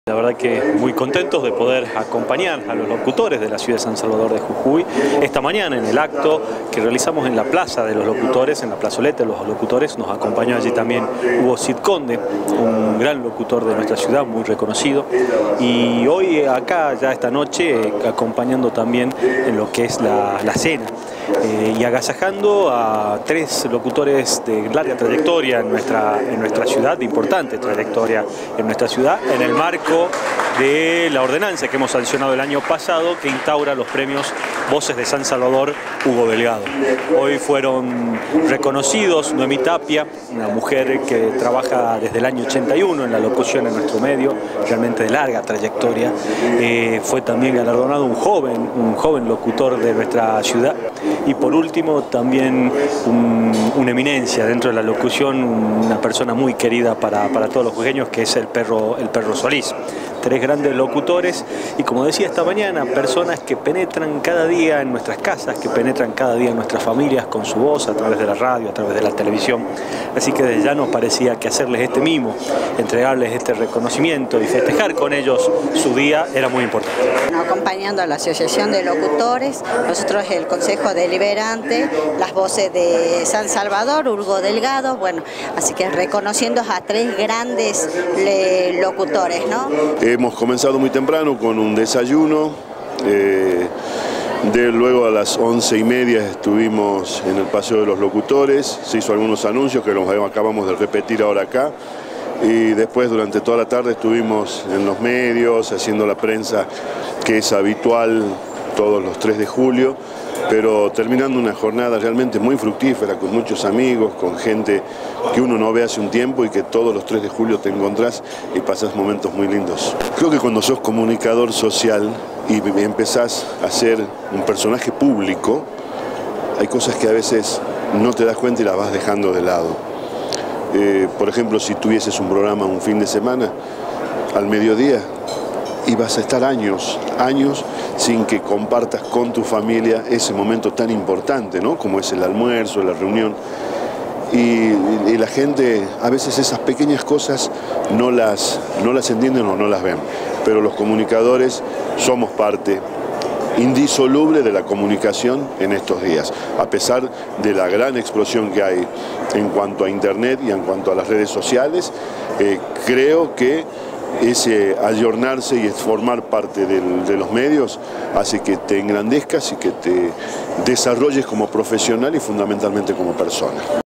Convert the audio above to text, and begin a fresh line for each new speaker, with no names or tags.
La verdad que muy contentos de poder acompañar a los locutores de la ciudad de San Salvador de Jujuy esta mañana en el acto que realizamos en la Plaza de los Locutores, en la plazoleta de los locutores. Nos acompañó allí también Hugo Cid Conde, un gran locutor de nuestra ciudad, muy reconocido, y hoy acá ya esta noche acompañando también en lo que es la cena y agasajando a tres locutores de larga trayectoria en nuestra ciudad, de importante trayectoria en nuestra ciudad, en el marco de la ordenanza que hemos sancionado el año pasado que instaura los premios Voces de San Salvador Hugo Delgado. Hoy fueron reconocidos Noemí Tapia, una mujer que trabaja desde el año 81 en la locución en nuestro medio, realmente de larga trayectoria. Fue también galardonado un joven locutor de nuestra ciudad. Y por último también una eminencia dentro de la locución, una persona muy querida para todos los jujeños, que es el perro Solís. Tres grandes locutores y, como decía esta mañana, personas que penetran cada día en nuestras casas, que penetran cada día en nuestras familias con su voz a través de la radio, a través de la televisión. Así que desde ya nos parecía que hacerles este mimo, entregarles este reconocimiento y festejar con ellos su día era muy importante.
Acompañando a la Asociación de Locutores, nosotros el Consejo Deliberante, las Voces de San Salvador, Hugo Delgado, bueno, así que reconociendo a tres grandes locutores, ¿no?
Hemos comenzado muy temprano con un desayuno, luego a las 11:30 estuvimos en el Paseo de los Locutores, se hizo algunos anuncios que los acabamos de repetir ahora acá, y después durante toda la tarde estuvimos en los medios haciendo la prensa que es habitual todos los 3 de julio, pero terminando una jornada realmente muy fructífera, con muchos amigos, con gente que uno no ve hace un tiempo y que todos los 3 de julio te encontrás y pasas momentos muy lindos. Creo que cuando sos comunicador social y empezás a ser un personaje público, hay cosas que a veces no te das cuenta y las vas dejando de lado. Por ejemplo, si tuvieses un programa un fin de semana, al mediodía, y vas a estar años sin que compartas con tu familia ese momento tan importante, ¿no? Como es el almuerzo, la reunión. Y la gente, a veces esas pequeñas cosas no las entienden o no las ven. Pero los comunicadores somos parte indisoluble de la comunicación en estos días, a pesar de la gran explosión que hay en cuanto a internet y en cuanto a las redes sociales. Creo que ese ayornarse y formar parte de los medios hace que te engrandezcas y que te desarrolles como profesional y fundamentalmente como persona.